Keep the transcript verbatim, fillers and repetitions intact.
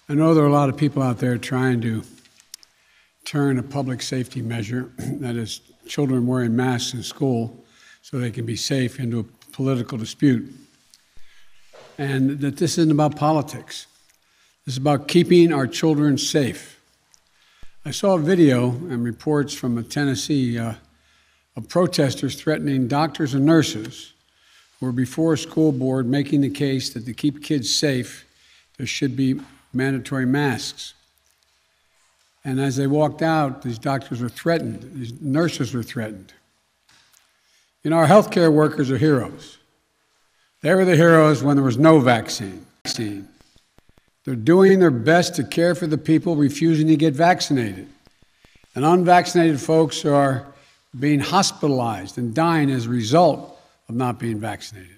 I know there are a lot of people out there trying to turn a public safety measure, that is children wearing masks in school so they can be safe, into a political dispute. And that this isn't about politics. This is about keeping our children safe. I saw a video and reports from Tennessee uh, of protesters threatening doctors and nurses who were before a school board making the case that to keep kids safe, there should be mandatory masks. And as they walked out, these doctors were threatened, these nurses were threatened. You know, our healthcare workers are heroes. They were the heroes when there was no vaccine. They're doing their best to care for the people refusing to get vaccinated. And unvaccinated folks are being hospitalized and dying as a result of not being vaccinated.